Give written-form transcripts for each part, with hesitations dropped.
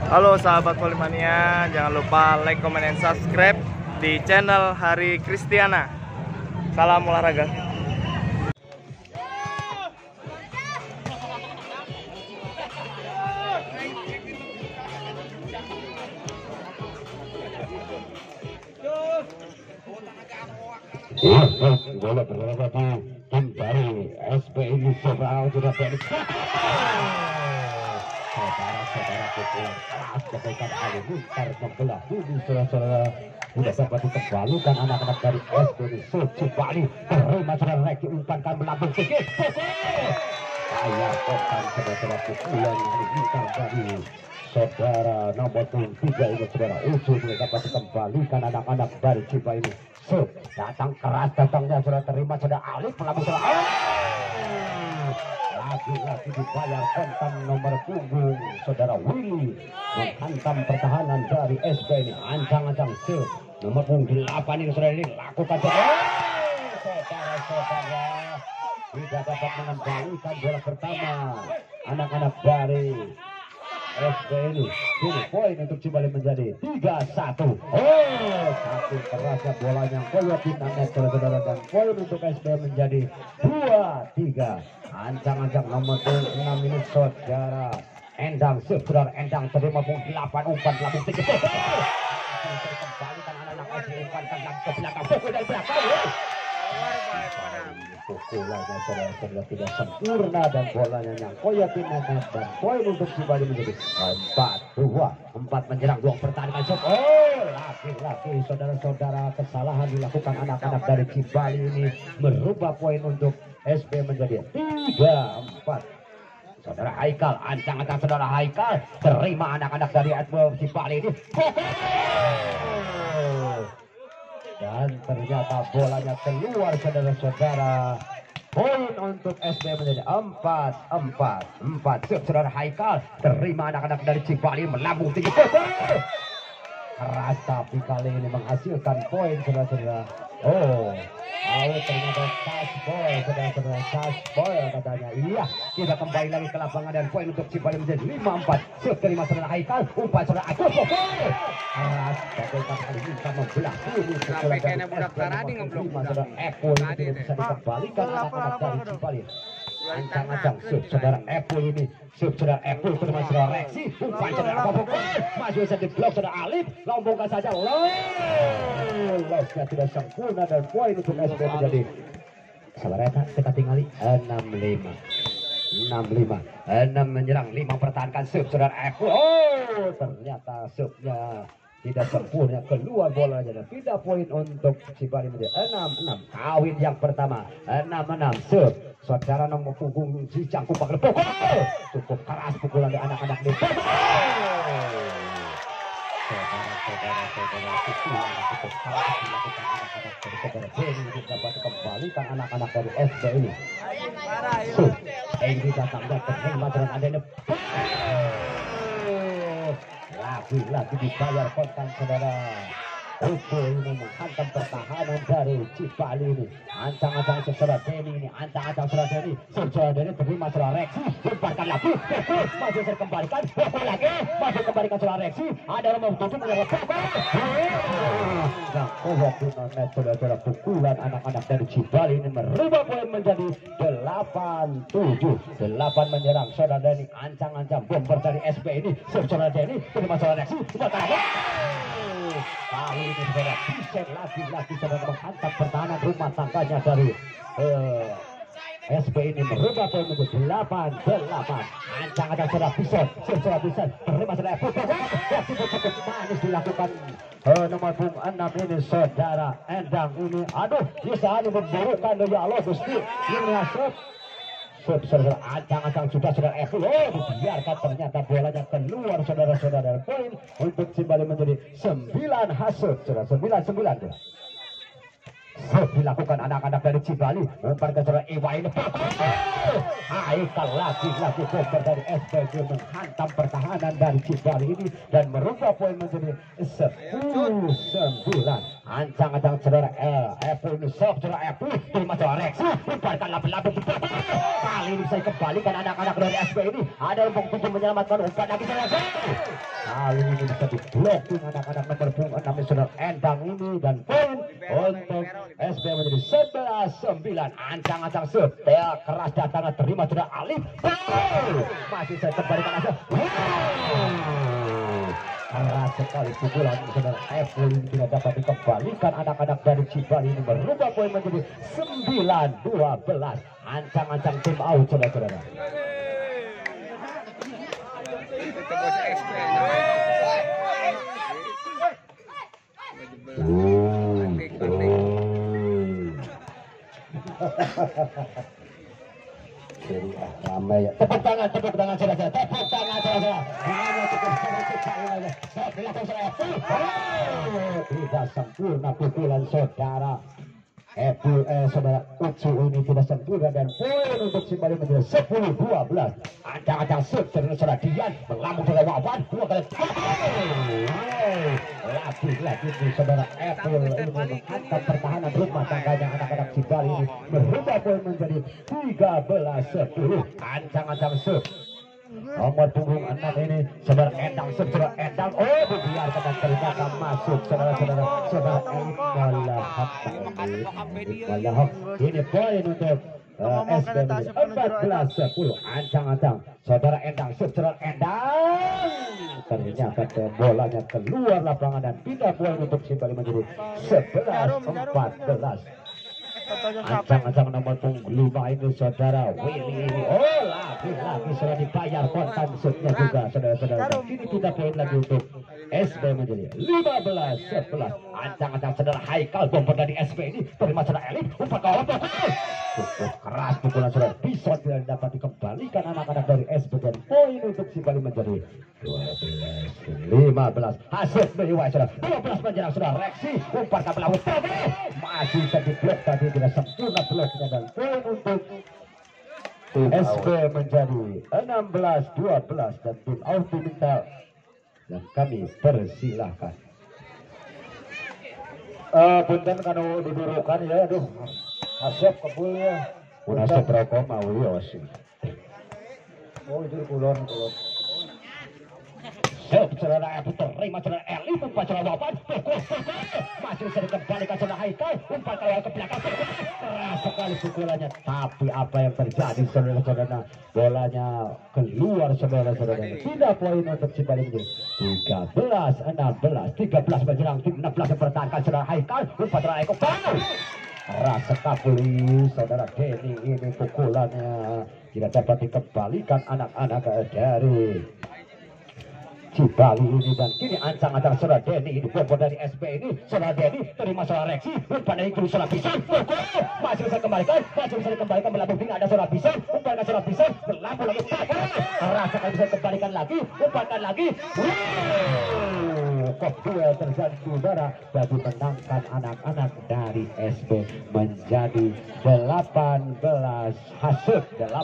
Halo sahabat Volley-mania, jangan lupa like, comment, dan subscribe di channel Hari Kristiana. Salam olahraga. Bola berada di tim dari SPI Semarang sudah balik. Saudara-saudara pukulan keras bagaikan halilintar membelah bumi. Saudara-saudara sudah dapat dikembalikan anak-anak dari SPI Cipali. Terima saudara Reki umpankan melambung tinggi. Saya bukan saudara pukulan halilintar dari saudara nomor 3 ini saudara ujung dapat dikembalikan anak-anak dari Cipali ini. Datang keras datangnya sudah terima sudah Alif melambung saudara. Lagi-lagi dibayar kontan nomor punggung saudara Willy menghantam pertahanan dari SB ini. Ancang-ancang nomor punggung 8 ini saudara ini lakukan saudara-saudara tidak dapat mengembalikan bola pertama anak-anak dari SB ini. Ini poin untuk kembali menjadi 3-1. Satu kerasnya bolanya Koyotin Anet saudara-saudara, dan poin untuk SB menjadi 2-3. Ancang-ancang nomor 6 ini saudara Endang saudara Endang terima punggung 8 umpan labung tinggi. Kembalikan anak-anak SB umpankan langsung ke belakang pukul dari belakang. Pukulannya saudara-saudara tidak sempurna dan bolanya yang Koyotin Anet, dan poin untuk kembali menjadi 4-2. 4 menyerang 2 pertandingan. Laki-laki saudara-saudara kesalahan dilakukan anak-anak dari Cibali ini merubah poin untuk SB menjadi 3-4. Saudara Haikal ancang-ancang saudara Haikal terima anak-anak dari Cibali ini. Dan ternyata bolanya keluar saudara-saudara. Poin untuk SB menjadi 4-4. Saudara Haikal terima anak-anak dari Cipali melambung tinggi. Keras tapi kali ini menghasilkan poin saudara-saudara. Ternyata touch ball saudara-saudara, touch ball katanya. Iya, kita kembali lagi ke lapangan dan poin untuk Cipali menjadi 5-4. Terima saudara Haikal, umpan saudara Agus. Keras bagaikan kali ini kita membelah bumi saudara dari saudara Eko ini bisa dikembalikan anak-anak dari Cipali. Ancang-ancang saudara Epul ini, saudara Epul terima saudara Reksi, umpan saudara apa masih bisa diblok saudara Alif, lombongkan saja. Losnya tidak sempurna dan poin untuk SB menjadi sabar kita tinggali 6-5. 6 menyerang 5 pertahankan saudara Epul. Ternyata subnya tidak sempurna, keluar bola dan tidak poin untuk Cibali menjadi 6-6. Kawin yang pertama 6-6. Saudara nomor punggung si cangkup bakal pukul. Cukup keras pukulan dari anak-anak ini. Saudara pukulan cukup keras dilakukan anak-anak dari saudara Benny untuk dapat kembalikan anak-anak dari SD ini. Ini datangnya terima dengan adanya. Lagi dibayar kontan saudara. Ini menghantam pertahanan dari Cipali ini. Ancang-ancang saudara Denny ini. Ancang-ancang saudara Denny. Saudara Denny terima saudara Reksi. Umpankan lagi. Masih terkembalikan. Lagi. Masih kembalikan saudara Reksi. Ada yang membutuhkan menyerang. Saudara-saudara pukulan anak-anak dari Cipali ini merubah poin menjadi 8-7. 8 menyerang saudara Denny. Ancang-ancang bomber dari SB ini. Saudara Denny terima saudara Reksi. Kali ini saudara bisa lagi-lagi saudara menghantam pertahanan rumah tangganya dari SB ini merubah poin menjadi 8-8. Ancang-ancang saudara bisa terima saudara cukup manis dilakukan nomor 6 ini saudara Endang ini. Aduh, bisa hanya memburukan ya Allah Gusti. Ini hasil saudara ancang-ancang sudah saudara Evo. Dibiarkan ternyata bolanya keluar saudara-saudara. Poin untuk kembali menjadi 9 hasil saudara. 9-9 dilakukan anak-anak dari Cibali. Umpan ke saudara Iwa ini. Haikal lagi-lagi cover dari SPG menghantam pertahanan dari Cibali ini dan merubah poin menjadi 10-9. Ancang-ancang saudara Apple ini sob saudara Apple terima saudara Rex. Umpankan lapi-lapi kali ini bisa kembalikan anak-anak dari SP ini. Ada untuk tujuh menyelamatkan umpan lagi saudara. Kali ini bisa diblocking anak-anak nomor punggung 6 saudara Endang ini dan poin untuk SP menjadi 11-9. Ancang-ancang setel keras datangnya terima saudara Alif. Masih saya kembalikan aja. Keras sekali pukulan saudara Apple ini tidak dapat dikembalikan anak-anak dari Cibali ini merubah poin menjadi 9-12. Ancang-ancang tim out saudara-saudara. Ramai ya. Tepuk tangan saudara-saudara. Tepuk tangan saudara. Tidak sempurna pukulan saudara saudara Ucu ini tidak sempurna dan poin untuk Cibali menjadi 10-12. Ancang-ancang saudara Dian melambung saudara Wawan 2 kali. Lagi-lagi saudara Apple ini menghantam pertahanan rumah tangganya anak-anak Cibali ini merubah poin menjadi 13-10. Ancang-ancang nomor punggung 6 ini saudara Endang dibiarkan dan ternyata masuk saudara-saudara Elit Malahok. Ini poin untuk SP 14-10. Ancang-ancang saudara Endang ternyata bolanya keluar lapangan dan pindah poin untuk Cibali menjadi 11-14. Ancang-ancang nomor punggung 5 ini saudara Willy ini lagi sudah dibayar kontan setnya juga saudara-saudara. Kini kita poin lagi untuk SP menjadi 15-11. Ancang-ancang saudara Haikal bomber dari SP ini terima saudara Elit umpan ke cukup keras pukulan saudara Bison tidak dapat dikembalikan anak-anak dari SP dan poin untuk Cibali menjadi 12-15. Hasil Mewa saudara 12 menyerang saudara Rexi umpan ke belakang masih jadi blok tadi tidak sempurna bloknya dan poin untuk SP menjadi 16-12 dan tim out diminta dan kami persilahkan. Punten kanu didurukan ya, aduh asap kebul ya. Pun asap rokok mau ya sih. Oh itu kulon. Saudara Epu terima saudara Eli umpan saudara Wawan masih bisa dikembalikan saudara Haikal umpan ke belakang keras sekali pukulannya tapi apa yang terjadi saudara-saudara bolanya keluar saudara-saudara tidak poin untuk Cibali menjadi 13-16 menyerang tim 16 yang pertahankan saudara Haikal umpan saudara Eko keras sekali saudara Denny ini pukulannya tidak dapat dikembalikan anak-anak dari Cibali ini dan kini ancang-ancang saudara Denny ini bomber dari SP ini saudara Denny terima saudara Rexi umpan dari kiri saudara Bison masih bisa dikembalikan melambung tinggi ada saudara Bison umpan ke saudara Bison melambung lagi rasakan bisa dikembalikan lagi umpankan lagi kok duel terjadi saudara bagi menangkan anak-anak dari SP menjadi 18 hasil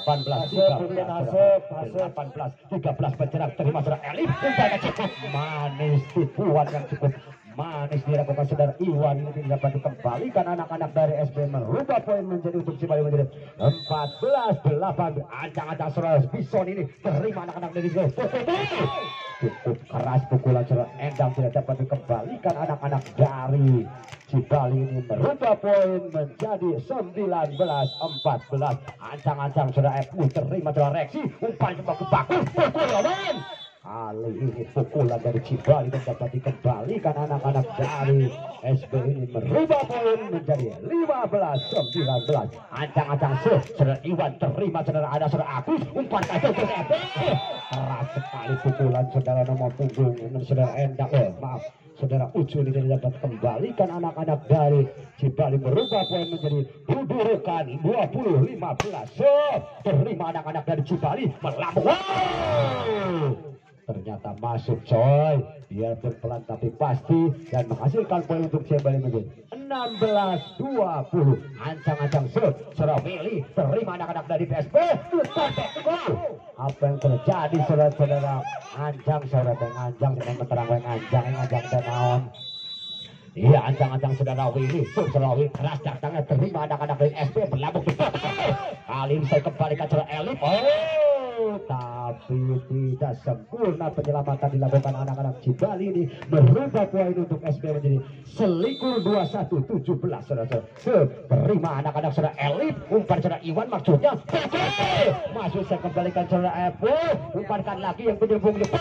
18-13 menyerang terima saudara Elif umpannya cukup manis tipuan yang cukup manis dilakukan saudara Iwan ini tidak dapat dikembalikan anak-anak dari SP merubah poin menjadi untuk Cibali menjadi 14-8. Ancang-ancang saudara Bison ini terima anak-anak dari cukup keras pukulan saudara Endang tidak dapat dikembalikan anak-anak dari Cibali ini merubah poin menjadi 19-14. Ancang-ancang saudara FU terima saudara Rexi umpan coba ke baku pukulan kali ini pukulan dari Cibali dan dapat dikembalikan anak-anak dari SP ini merubah poin menjadi 15-19. Ancang-ancang saudara Iwan terima saudara ada saudara Agus umpan kacau ke SP keras sekali pukulan saudara nomor punggung saudara Endang saudara Ucu ini dapat kembalikan anak-anak dari Cibali merubah poin menjadi dudukan 20-15. Terima anak-anak dari Cibali melambung ternyata masuk coy, biarpun pelan tapi pasti dan menghasilkan poin untuk Cibali menjadi 16-20. Ancang-ancang serah Willy terima anak-anak dari PSB. Apa yang terjadi saudara-saudara? Anjang saudara Anjang yang keterang Anjang tenaon. Iya, ancang-ancang saudara Willy, saudara Willy keras datangnya terima anak-anak dari SP berlabuh di kali ini saya kembalikan saudara Elit. Tapi tidak sempurna penyelamatan dilakukan anak-anak Cibali ini, merubah poin untuk SP menjadi selikur 21-17 saudara. Terima anak-anak saudara Elit, umpan saudara Iwan maksudnya masuk saya kembalikan saudara Epo, umpankan lagi yang penyambung di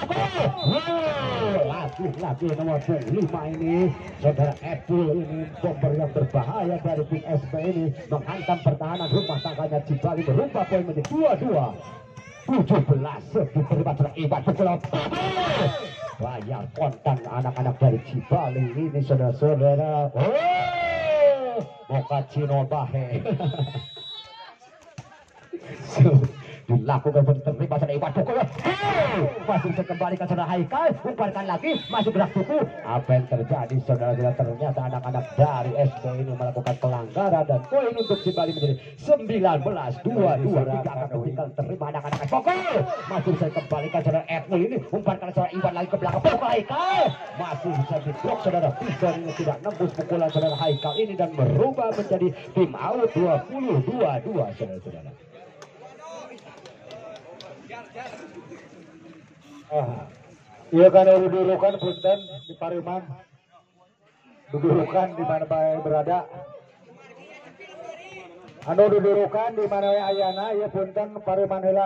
lagi nomor 5 ini saudara Epo, ini bomber yang berbahaya dari tim SP ini menghantam pertahanan rumah tangganya Cibali, merubah poin menjadi 22-17. Diterima saudara Iwan pukul bayar kontan anak-anak dari Cibali ini saudara-saudara. Moka Cino Bahe dilakukan terima saudara Iwan pukul masih bisa kembalikan saudara Haikal, umpankan lagi masuk gerak tuku. Apa yang terjadi saudara-saudara? Ternyata anak-anak dari SP ini melakukan pelanggaran dan poin untuk Cibali menjadi 19-22. Tidak akan tinggal terima anak-anak pukul masih bisa kembalikan saudara Edmul ini, umpankan saudara Iwan lagi ke belakang pukul Haikal masih bisa diblok saudara. Pistol ini tidak nembus pukulan saudara Haikal ini dan merubah menjadi tim out 22-2 saudara-saudara. Iya kan dudurukan punten di Pariman, dudurukan di mana berada. Anu dudurukan di mana ayana, ya punten Pariman heula.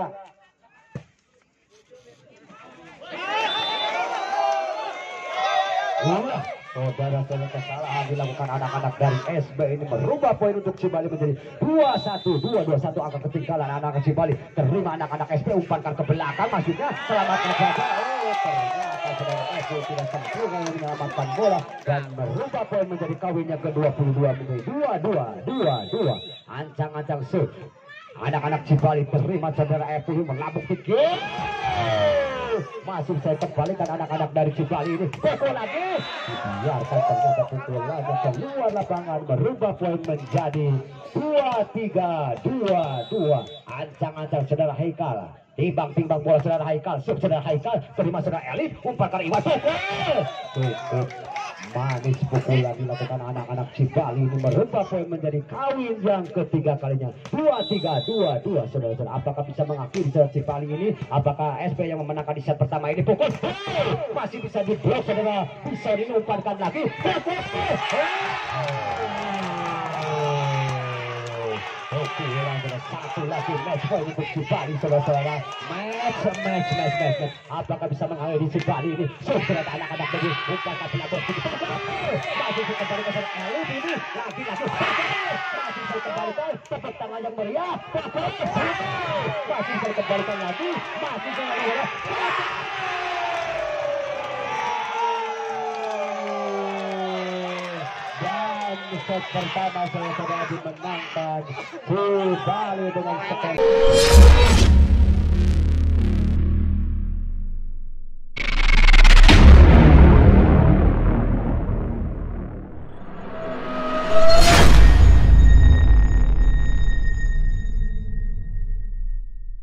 Saudara-saudara, kesalahan dilakukan anak-anak dari SB ini merubah poin untuk Cibali menjadi 21-21. Angka ketinggalan anak-anak Cibali, terima anak-anak SB, umpankan ke belakang maksudnya selamat menjaga. Ternyata saudara SB tidak sempurna menyelamatkan bola dan merubah poin menjadi kawinnya ke-22 menjadi 22-22. Ancang-ancang anak-anak Cibali terima saudara SB melambung tinggi. Masih saya kembalikan anak-anak dari Cibali ini pukul lagi, biarkan ternyata pukul lagi keluar lapangan, merubah poin menjadi 23-22. Ancang-ancang saudara Haikal, timbang-timbang bola saudara Haikal, saudara Haikal terima saudara Elit, umpankan Iwan pukul manis. Pukulan dilakukan anak-anak Cibali ini merubah poin menjadi kawin yang ketiga kalinya 23-22 saudara-saudara. Apakah bisa mengakhiri saudara Cibali ini? Apakah SP yang memenangkan di set pertama ini? Pukul masih bisa diblok saudara, bisa diumpankan lagi pukulan satu lagi match point untuk Cibali saudara-saudara. Match. Apakah bisa mengakhiri Cibali ini? Saudara anak-anak dari umpankan pelabur masih kembali ke saudara Elit ini lagi masih bisa kembalikan tepuk tangan yang meriah masih bisa kembalikan lagi masih bisa meriah dan set pertama saudara dimenangkan Cibali dengan skor